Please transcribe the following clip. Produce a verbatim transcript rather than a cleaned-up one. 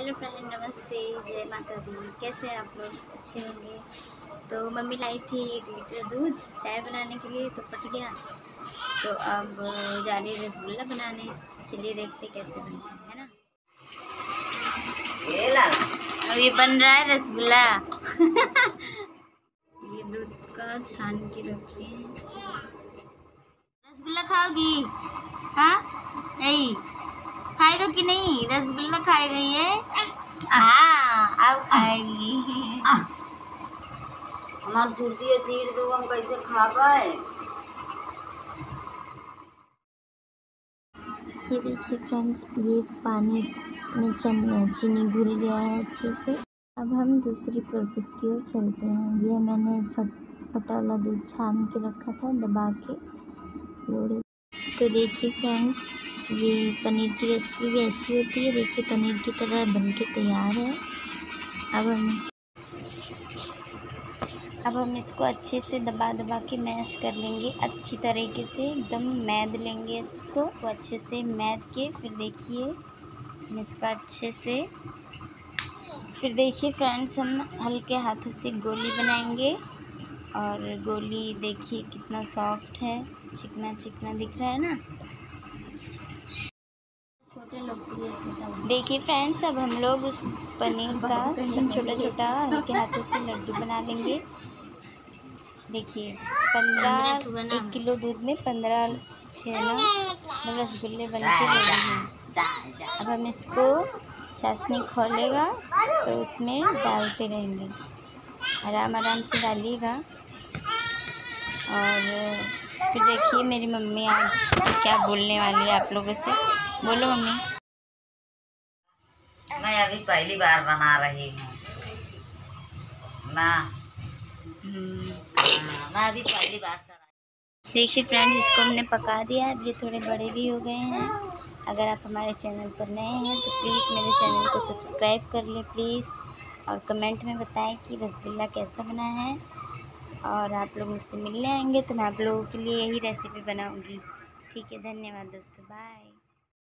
Hello friend, नमस्ते, जय माता दी। कैसे हैं आप लोग? अच्छे होंगे। तो मम्मी लाई थी एक लीटर दूध चाय बनाने के लिए, तो फट गया। तो अब जा रही रसगुल्ला बनाने। चलिए देखते कैसे बनते हैं, है ना। अब ये बन रहा है रसगुल्ला। ये दूध का छान के रखी है। रसगुल्ला खाओगी? हाँ, नहीं खाएगा कि नहीं? रसगुल्ला खाएगा ये? हाँ, अब खाएगी। हमार छुट्टी चीड़ दो, हम कैसे खा पाए। ये देखिए फ्रेंड्स, ये पानी में चीनी घुल गया है अच्छे से। अब हम दूसरी प्रोसेस की ओर चलते हैं। ये मैंने फट फटा वाला दूध छान के रखा था, दबा के लोड़े। तो देखिए फ्रेंड्स, ये पनीर की रेसिपी भी ऐसी होती है। देखिए पनीर की तरह बन के तैयार है। अब हम इस अब हम इसको अच्छे से दबा दबा के मैश कर लेंगे, अच्छी तरीके से एकदम मैद लेंगे इसको। तो अच्छे से मैद के फिर देखिए हम इसका अच्छे से फिर देखिए फ्रेंड्स, हम हल्के हाथों से गोली बनाएंगे। और गोली देखिए कितना सॉफ्ट है, चिकना चिकना दिख रहा है ना। छोटे लोग के लिए छोटा। देखिए फ्रेंड्स, अब हम लोग उस पनीर का छोटा छोटा हल्के हाथों से लड्डू बना लेंगे। देखिए पंद्रह एक किलो दूध में पंद्रह छेना रसगुल्ले बन के रेडी हैं। अब हम इसको चाशनी खोलेगा तो उसमें डालते रहेंगे, आराम आराम से डालिएगा। और फिर देखिए मेरी मम्मी आज क्या बोलने वाली है आप लोगों से। बोलो मम्मी। मैं अभी पहली बार बना रही हूँ ना। हाँ, मैं अभी पहली बार कर रही। देखिए फ्रेंड्स, इसको हमने पका दिया है। अब ये थोड़े बड़े भी हो गए हैं। अगर आप हमारे चैनल पर नए हैं तो प्लीज़ मेरे चैनल को सब्सक्राइब कर लें प्लीज़। और कमेंट में बताएं कि रसगुल्ला कैसा बना है। और आप लोग मुझसे मिलने आएंगे तो मैं आप लोगों के लिए यही रेसिपी बनाऊंगी। ठीक है, धन्यवाद दोस्तों, बाय।